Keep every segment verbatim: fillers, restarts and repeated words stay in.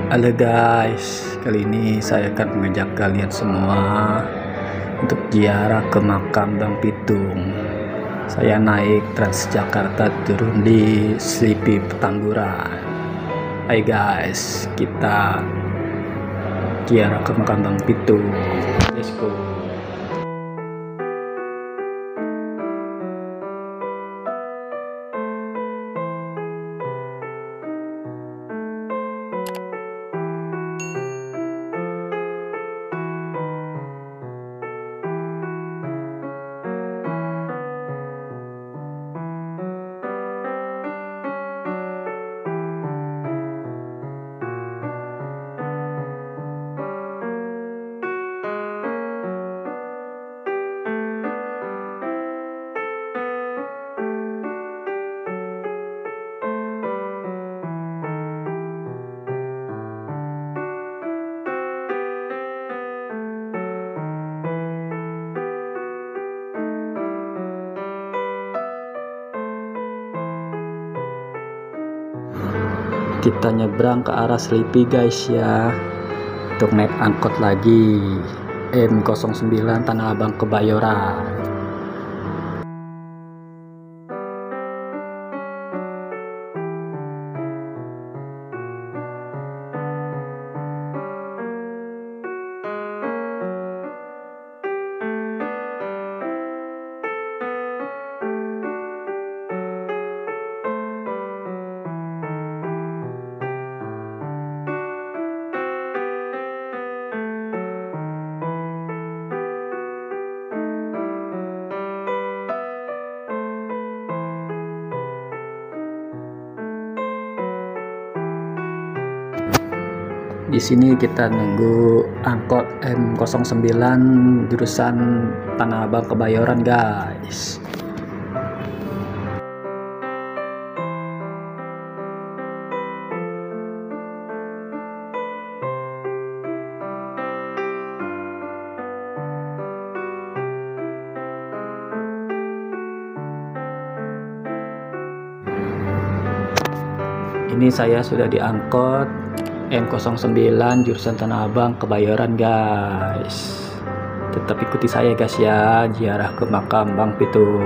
Halo guys, kali ini saya akan mengajak kalian semua untuk ziarah ke makam Bang Pitung. Saya naik Transjakarta turun di Slipi Petamburan. Hai guys, kita ziarah ke makam Bang Pitung. Let's go. Kita nyebrang ke arah Slipi guys ya, untuk naik angkot lagi M nol sembilan Tanah Abang Kebayoran. Di sini kita nunggu angkot M nol sembilan jurusan Tanah Abang Kebayoran guys. Ini saya sudah diangkut M nol sembilan jurusan Tanah Abang Kebayoran guys. Tetap ikuti saya guys ya, ziarah ke makam Bang Pitung.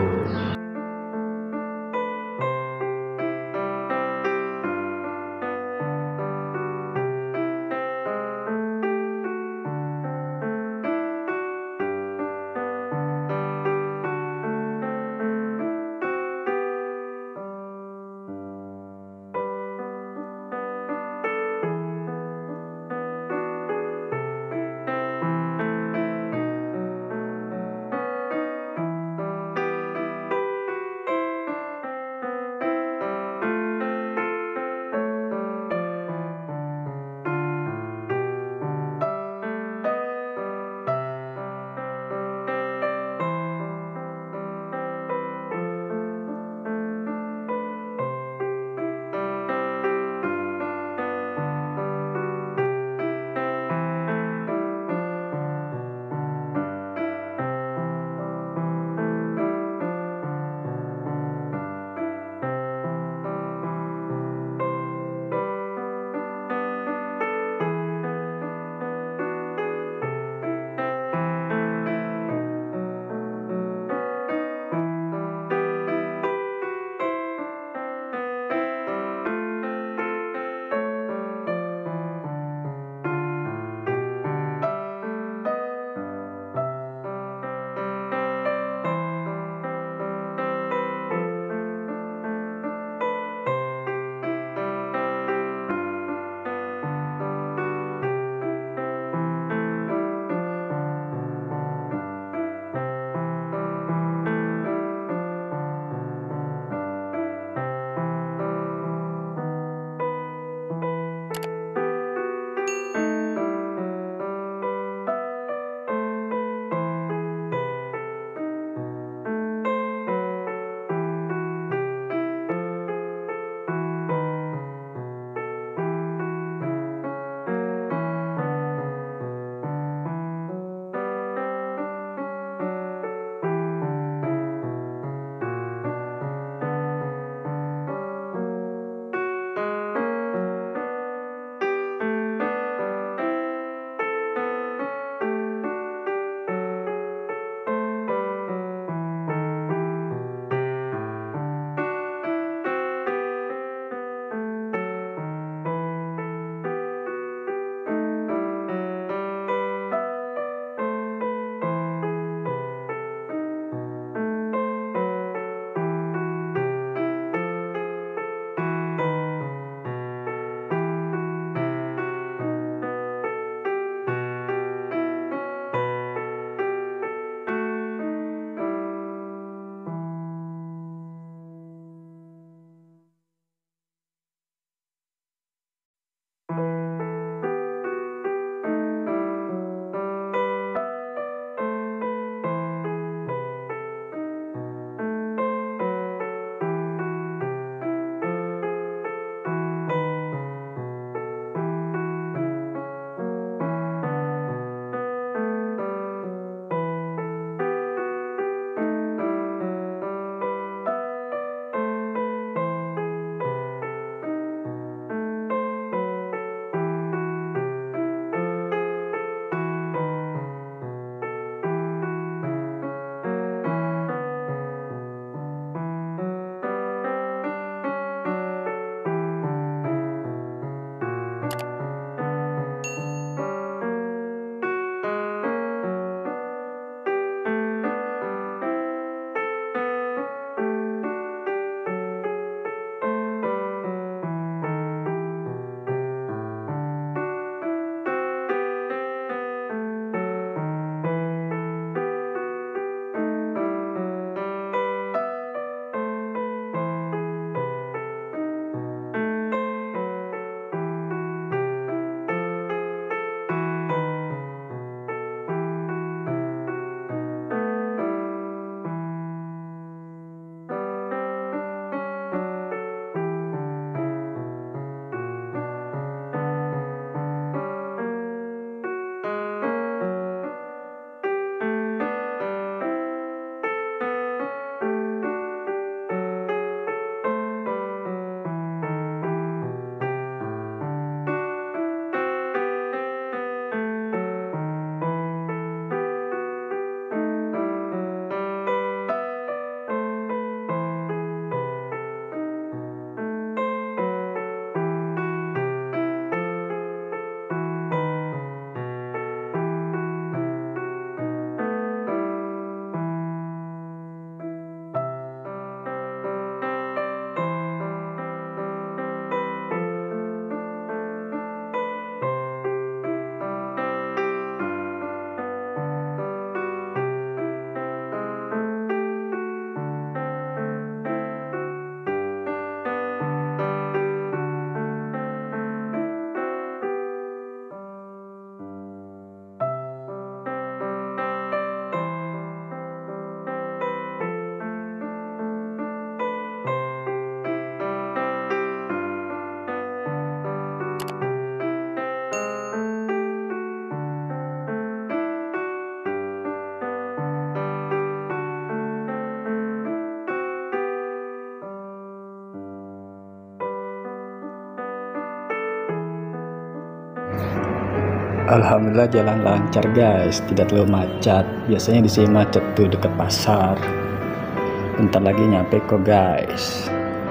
Alhamdulillah jalan lancar guys, tidak terlalu macet. Biasanya di sini macet tuh dekat pasar. Bentar lagi nyampe kok guys.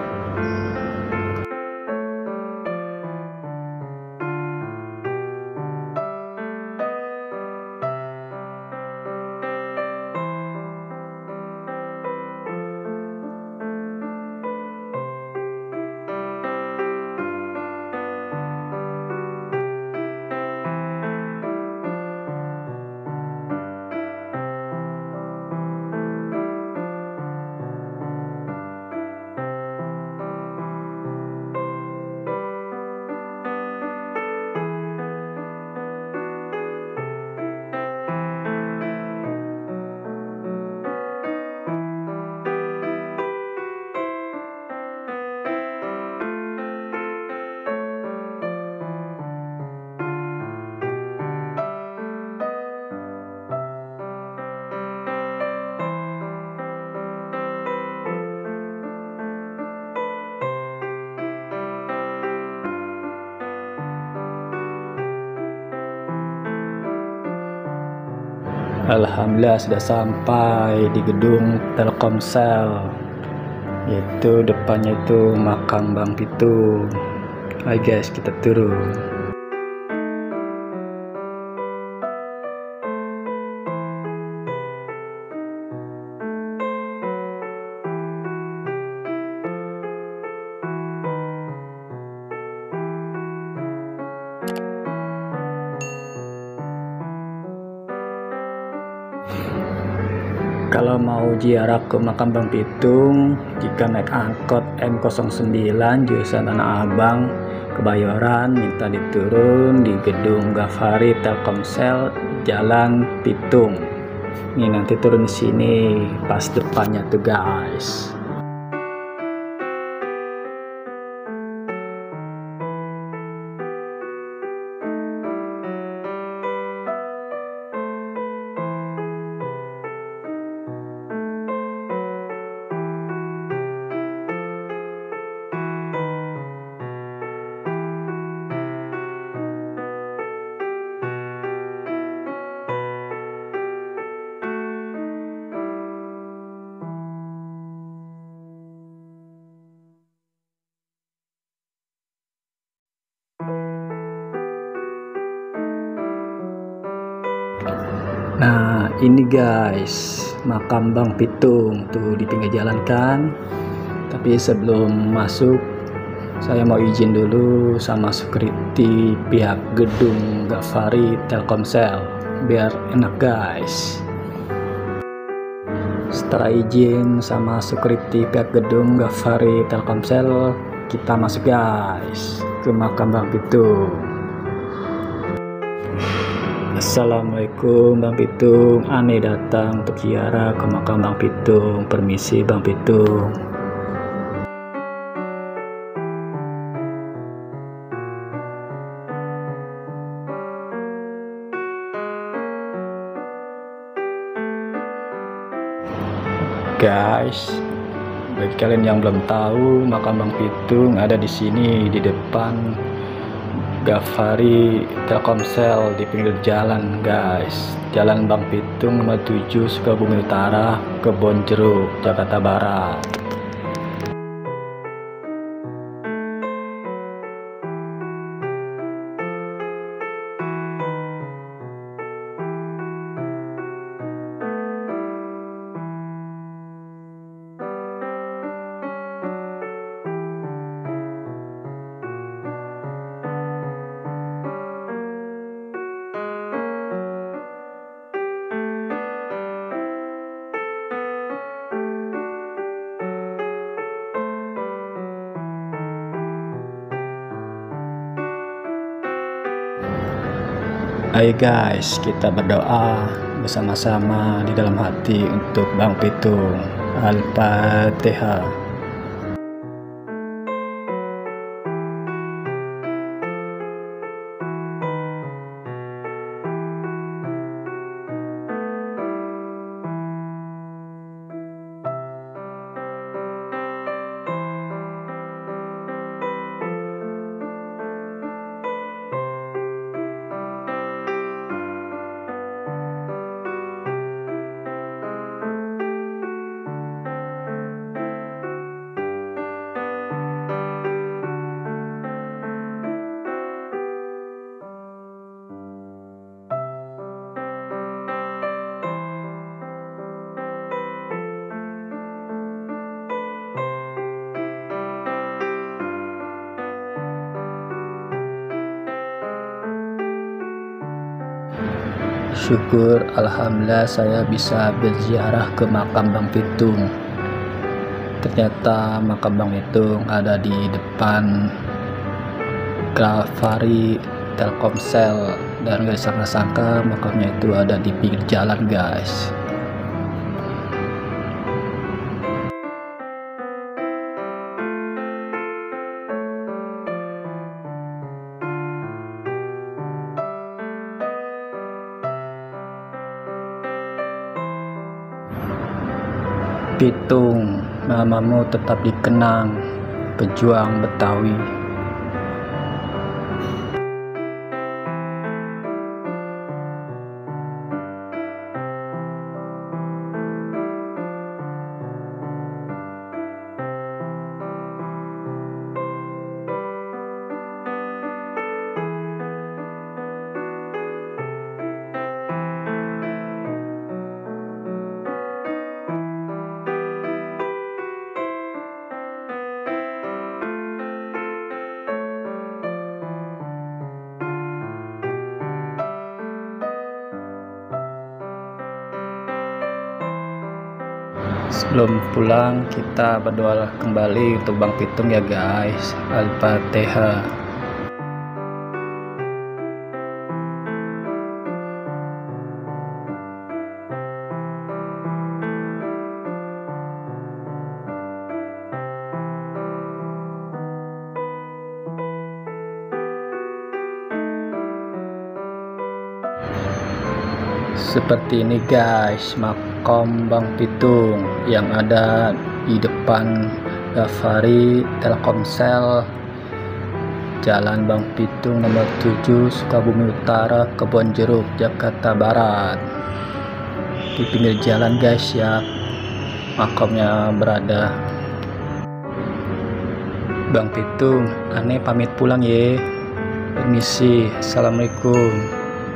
Alhamdulillah sudah sampai di gedung Telkomsel, yaitu depannya itu makam Bang Pitung. Hai guys, kita turun. Kalau mau ziarah ke makam Bang Pitung, jika naik angkot M nol sembilan jurusan Tanah Abang Kebayoran, minta diturun di gedung Ghafari Telkomsel Jalan Pitung. Ini nanti turun di sini pas depannya tuh guys. Nah ini guys makam Bang Pitung tuh di pinggir jalan kan. Tapi sebelum masuk saya mau izin dulu sama security pihak gedung Ghafari Telkomsel biar enak guys. Setelah izin sama security pihak gedung Ghafari Telkomsel, kita masuk guys ke makam Bang Pitung. Assalamualaikum Bang Pitung, aneh datang untuk ziarah ke makam Bang Pitung. Permisi Bang Pitung. Guys, bagi kalian yang belum tahu, makam Bang Pitung ada di sini di depan Ghafari Telkomsel di pinggir jalan guys. Jalan Bang Pitung nomor tujuh Sukabumi Utara, Kebonjeruk, Jakarta Barat. Ayo guys, kita berdoa bersama-sama di dalam hati untuk Bang Pitung. Al-Fatihah. Syukur alhamdulillah saya bisa berziarah ke makam Bang Pitung. Ternyata makam Bang Pitung ada di depan Grafari Telkomsel, dan gak disangka-sangka makamnya itu ada di pinggir jalan, guys. Pitung, namamu tetap dikenang, pejuang Betawi. Sebelum pulang kita berdoa kembali untuk Bang Pitung ya guys. Al-Fatihah. Seperti ini guys makam Bang Pitung yang ada di depan Grafari Telkomsel, Jalan Bang Pitung nomor tujuh, Sukabumi Utara, Kebonjeruk, Jakarta Barat. Di pinggir jalan guys ya makamnya berada. Bang Pitung, aneh pamit pulang ye. Permisi, assalamualaikum.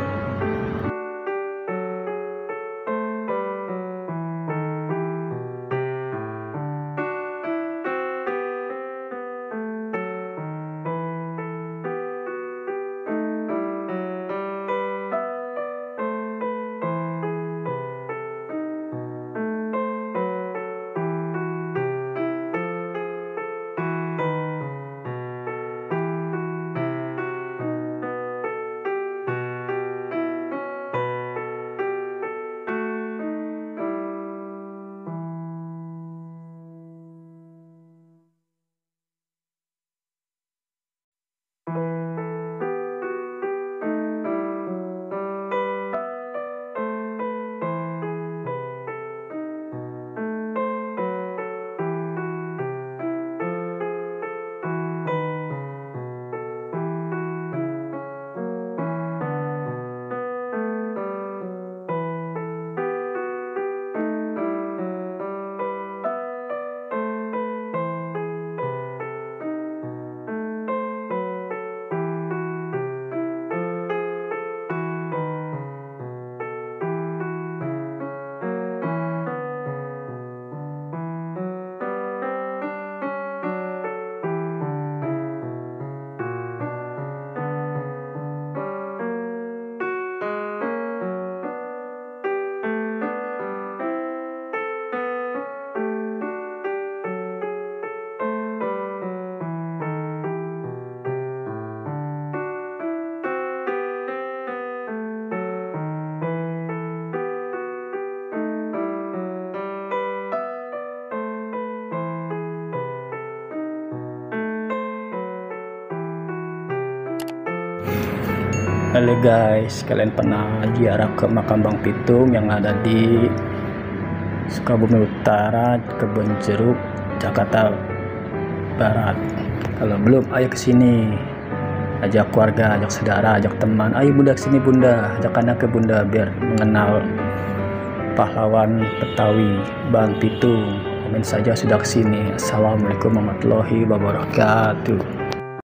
Halo guys, kalian pernah ziarah ke makam Bang Pitung yang ada di Sukabumi Utara, Kebonjeruk, Jakarta Barat? Kalau belum, ayo ke sini. Ajak keluarga, ajak saudara, ajak teman. Ayo bunda ke sini bunda, ajak anak ke bunda biar mengenal pahlawan Betawi Bang Pitung. Komen saja sudah ke sini. Assalamualaikum warahmatullahi wabarakatuh.